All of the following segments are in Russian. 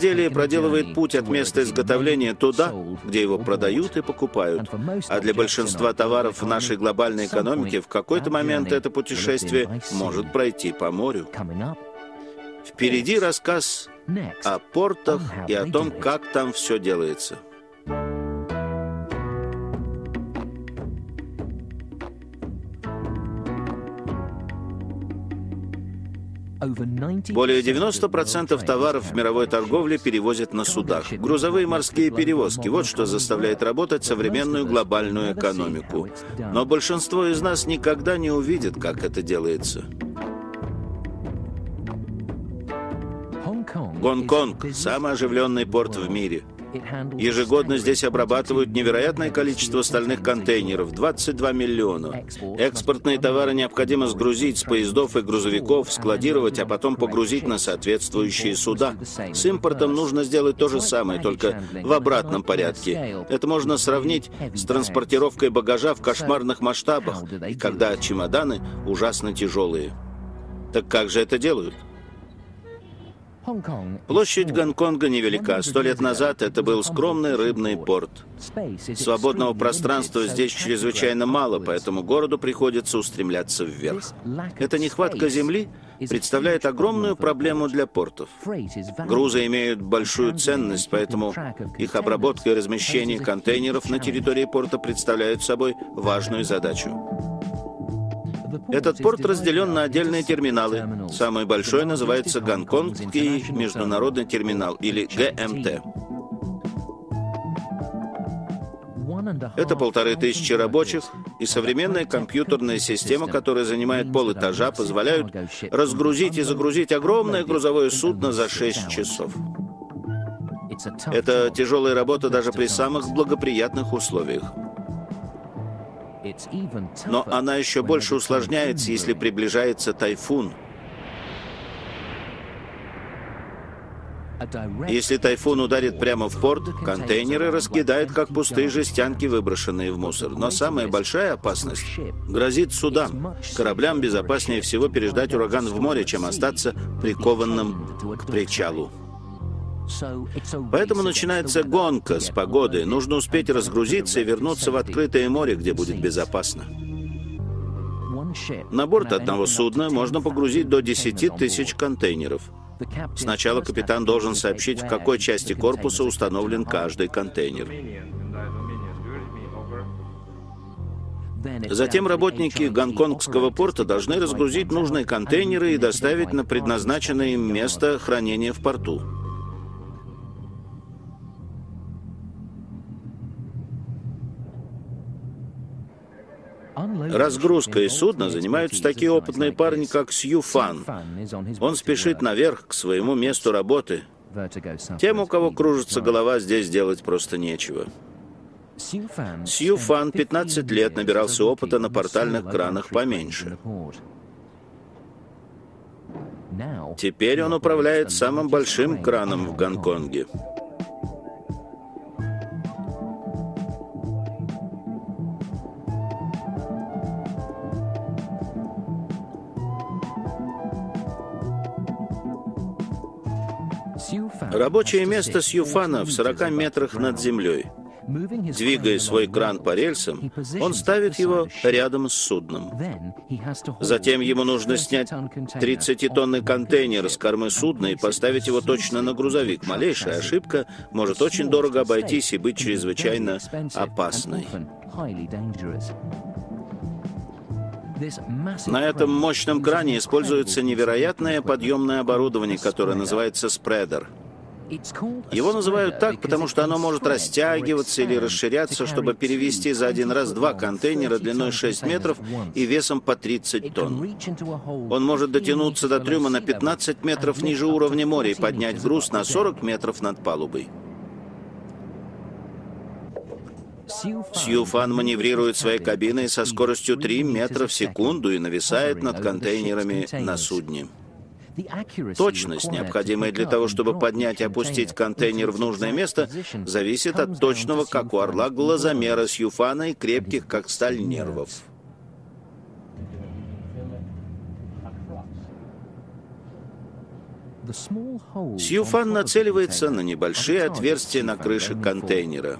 изделие проделывает путь от места изготовления туда, где его продают и покупают. А для большинства товаров в нашей глобальной экономике в какой-то момент это путешествие может пройти по морю. Впереди рассказ о портах и о том, как там все делается. Более 90% товаров в мировой торговле перевозят на судах. Грузовые морские перевозки – вот что заставляет работать современную глобальную экономику. Но большинство из нас никогда не увидит, как это делается. Гонконг – самый оживленный порт в мире. Ежегодно здесь обрабатывают невероятное количество стальных контейнеров – 22 миллиона. Экспортные товары необходимо сгрузить с поездов и грузовиков, складировать, а потом погрузить на соответствующие суда. С импортом нужно сделать то же самое, только в обратном порядке. Это можно сравнить с транспортировкой багажа в кошмарных масштабах, и когда чемоданы ужасно тяжелые. Так как же это делают? Площадь Гонконга невелика. 100 лет назад это был скромный рыбный порт. Свободного пространства здесь чрезвычайно мало, поэтому городу приходится устремляться вверх. Эта нехватка земли представляет огромную проблему для портов. Грузы имеют большую ценность, поэтому их обработка и размещение контейнеров на территории порта представляют собой важную задачу. Этот порт разделен на отдельные терминалы. Самый большой называется Гонконгский международный терминал, или ГМТ. Это 1500 рабочих, и современная компьютерная система, которая занимает полэтажа, позволяют разгрузить и загрузить огромное грузовое судно за 6 часов. Это тяжелая работа даже при самых благоприятных условиях. Но она еще больше усложняется, если приближается тайфун. Если тайфун ударит прямо в порт, контейнеры раскидают, как пустые жестянки, выброшенные в мусор. Но самая большая опасность грозит судам. Кораблям безопаснее всего переждать ураган в море, чем остаться прикованным к причалу. Поэтому начинается гонка с погодой. Нужно успеть разгрузиться и вернуться в открытое море, где будет безопасно. На борт одного судна можно погрузить до 10 тысяч контейнеров. Сначала капитан должен сообщить, в какой части корпуса установлен каждый контейнер. Затем работники Гонконгского порта должны разгрузить нужные контейнеры и доставить на предназначенное им место хранения в порту. Разгрузкой судна занимаются такие опытные парни, как Сью Фан. Он спешит наверх, к своему месту работы. Тем, у кого кружится голова, здесь делать просто нечего. Сью Фан 15 лет набирался опыта на портальных кранах поменьше. Теперь он управляет самым большим краном в Гонконге. Рабочее место Сью Фана в 40 метрах над землей. Двигая свой кран по рельсам, он ставит его рядом с судном. Затем ему нужно снять 30-тонный контейнер с кормы судна и поставить его точно на грузовик. Малейшая ошибка может очень дорого обойтись и быть чрезвычайно опасной. На этом мощном кране используется невероятное подъемное оборудование, которое называется спредер. Его называют так, потому что оно может растягиваться или расширяться, чтобы перевести за один раз 2 контейнера длиной 6 метров и весом по 30 тонн. Он может дотянуться до трюма на 15 метров ниже уровня моря и поднять груз на 40 метров над палубой. Сью Фан маневрирует своей кабиной со скоростью 3 метра в секунду и нависает над контейнерами на судне. Точность, необходимая для того, чтобы поднять и опустить контейнер в нужное место, зависит от точного, как у орла, глазомера Сью Фана и крепких, как сталь, нервов. Сьюфан нацеливается на небольшие отверстия на крыше контейнера.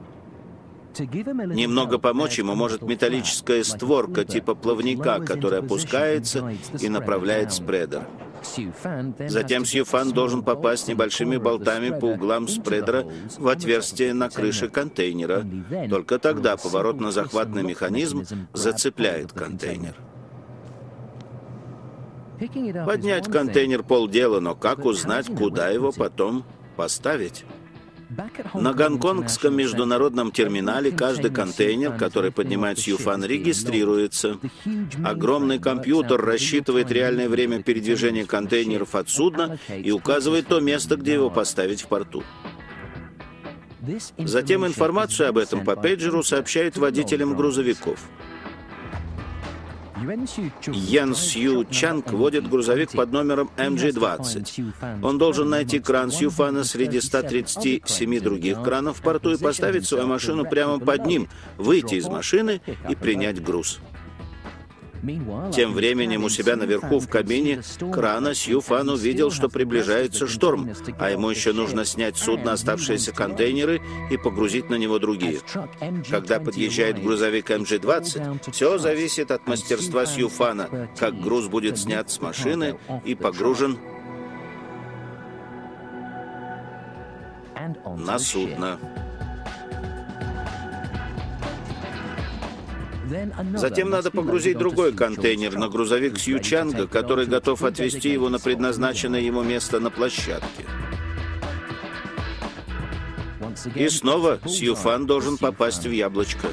Немного помочь ему может металлическая створка типа плавника, которая опускается и направляет спредер. Затем Сьюфан должен попасть небольшими болтами по углам спредера в отверстие на крыше контейнера. Только тогда поворотно-захватный механизм зацепляет контейнер. Поднять контейнер — полдела, но как узнать, куда его потом поставить? На гонконгском международном терминале каждый контейнер, который поднимает Сьюфан, регистрируется. Огромный компьютер рассчитывает реальное время передвижения контейнеров от судна и указывает то место, где его поставить в порту. Затем информацию об этом по пейджеру сообщают водителям грузовиков. Йен Сью Чанг водит грузовик под номером MG-20. Он должен найти кран Сьюфана среди 137 других кранов в порту и поставить свою машину прямо под ним, выйти из машины и принять груз. Тем временем у себя наверху в кабине крана Сьюфан увидел, что приближается шторм, а ему еще нужно снять с судна оставшиеся контейнеры и погрузить на него другие. Когда подъезжает грузовик MG-20, все зависит от мастерства Сьюфана, как груз будет снят с машины и погружен на судно. Затем надо погрузить другой контейнер на грузовик Сью Чанга, который готов отвезти его на предназначенное ему место на площадке. И снова Сьюфан должен попасть в яблочко.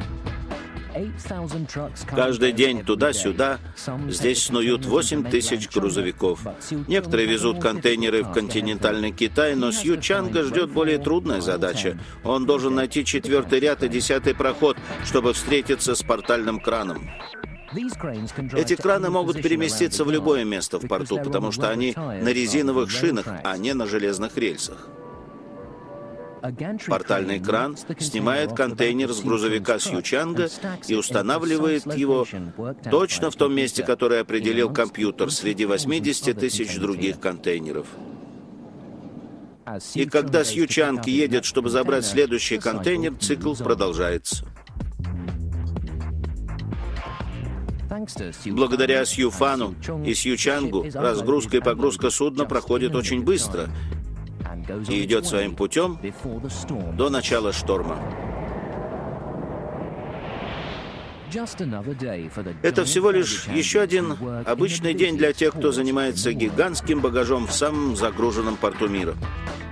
Каждый день туда-сюда здесь снуют 8000 грузовиков. Некоторые везут контейнеры в континентальный Китай, но Сью Чанга ждет более трудная задача. Он должен найти 4-й ряд и 10-й проход, чтобы встретиться с портальным краном. Эти краны могут переместиться в любое место в порту, потому что они на резиновых шинах, а не на железных рельсах. Портальный кран снимает контейнер с грузовика Сью Чанга и устанавливает его точно в том месте, которое определил компьютер, среди 80 тысяч других контейнеров. И когда Сью Чанг едет, чтобы забрать следующий контейнер, цикл продолжается. Благодаря Сьюфану и Сью Чангу разгрузка и погрузка судна проходит очень быстро и идет своим путем до начала шторма. Это всего лишь еще один обычный день для тех, кто занимается гигантским багажом в самом загруженном порту мира.